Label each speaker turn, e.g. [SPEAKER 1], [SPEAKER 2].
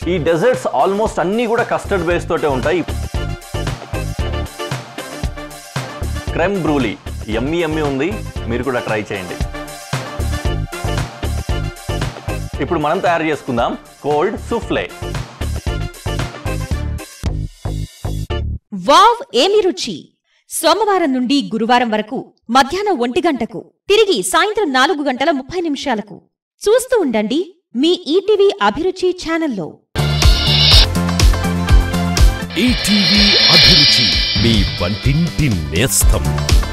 [SPEAKER 1] ఈ desserts almost అన్నీ కూడా కస్టర్డ్ బేస్ తోటే ఉంటాయి. క్రెమ్ బ్రూలీ యమ్మీ యమ్మీ ఉంది, మీరు కూడా ట్రై చేయండి. ఇప్పుడు మనం తయారు చేసుకుందాం కోల్డ్ సూఫ్లే.
[SPEAKER 2] వావ్ ఏమి రుచి! సోమవారం నుండి గురువారం వరకు మధ్యాహ్నం 1 గంటకు, తిరిగి సాయంత్రం 4:30 చూస్తూ ఉండండి మీ ఈటీవీ అభిరుచి ఛానల్లో.
[SPEAKER 3] ఈటీవీ అభిరుచి, మీ వంటింటి నేస్తం.